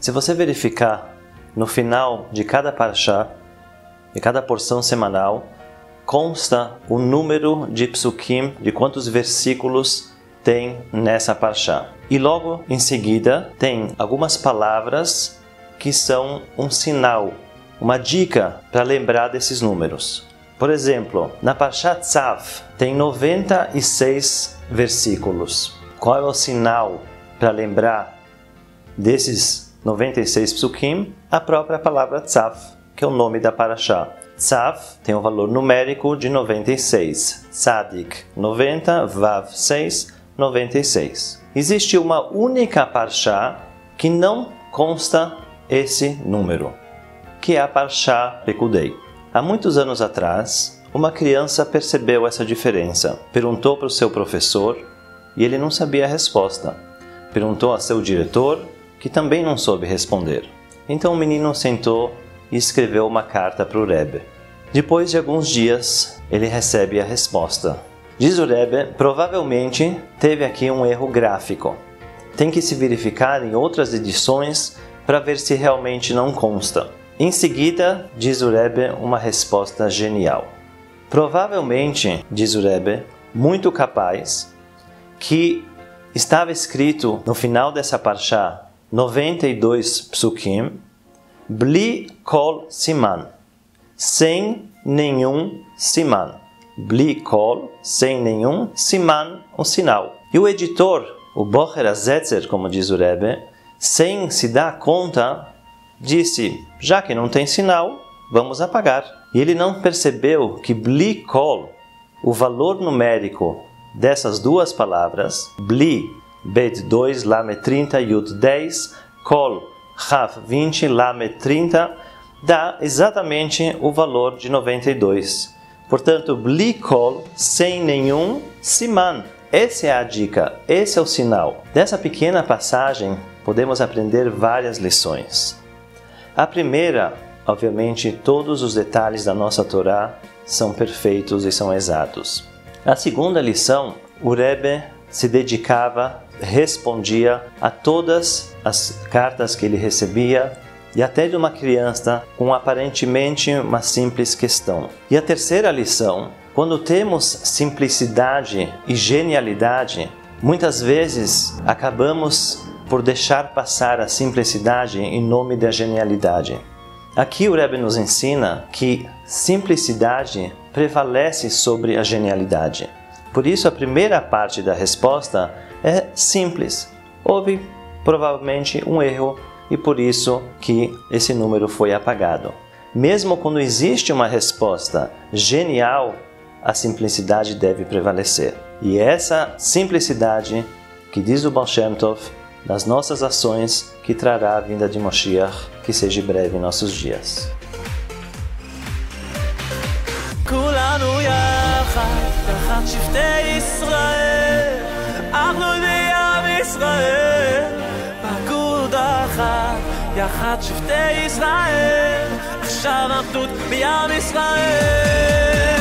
Se você verificar, no final de cada parashá, de cada porção semanal, consta o número de psukim, de quantos versículos tem nessa parashá. E logo em seguida tem algumas palavras que são um sinal, uma dica para lembrar desses números. Por exemplo, na parashá Tzav tem 96 versículos. Qual é o sinal para lembrar desses 96 psukim? A própria palavra Tzav, que é o nome da parashá. Tzav tem um valor numérico de 96. Tzadik, 90. Vav, 6. 96. Existe uma única parashá que não consta esse número, que é a parashá Pekudei. Há muitos anos atrás, uma criança percebeu essa diferença. Perguntou para o seu professor e ele não sabia a resposta. Perguntou a seu diretor, que também não soube responder. Então o menino sentou e escreveu uma carta para o Rebbe. Depois de alguns dias, ele recebe a resposta. Diz o Rebbe, provavelmente teve aqui um erro gráfico. Tem que se verificar em outras edições para ver se realmente não consta. Em seguida, diz o Rebbe uma resposta genial. Provavelmente, diz o Rebbe, muito capaz, que estava escrito no final dessa parashá 92 psukim, bli kol siman, sem nenhum siman. Bli kol, sem nenhum, siman, um sinal. E o editor, o Bocher Azetzer, como diz o Rebbe, sem se dar conta, disse, já que não tem sinal, vamos apagar. E ele não percebeu que bli kol, o valor numérico dessas duas palavras, bli, bet 2, lamet 30, yud 10, kol, raf 20, lamet 30, dá exatamente o valor de 92. Portanto, bli kol, sem nenhum, siman. Essa é a dica, esse é o sinal. Dessa pequena passagem, podemos aprender várias lições. A primeira, obviamente, todos os detalhes da nossa Torá são perfeitos e são exatos. A segunda lição, o Rebbe se dedicava, respondia a todas as cartas que ele recebia, e até de uma criança com aparentemente uma simples questão. E a terceira lição, quando temos simplicidade e genialidade, muitas vezes acabamos por deixar passar a simplicidade em nome da genialidade. Aqui o Rebbe nos ensina que simplicidade prevalece sobre a genialidade. Por isso a primeira parte da resposta é simples. Houve provavelmente um erro e por isso que esse número foi apagado. Mesmo quando existe uma resposta genial, a simplicidade deve prevalecer. E essa simplicidade que diz o Baal Shem Tov nas nossas ações que trará a vinda de Moshiach, que seja breve em nossos dias. יחד שבטי ישראל, עכשיו אחדות בעם ישראל.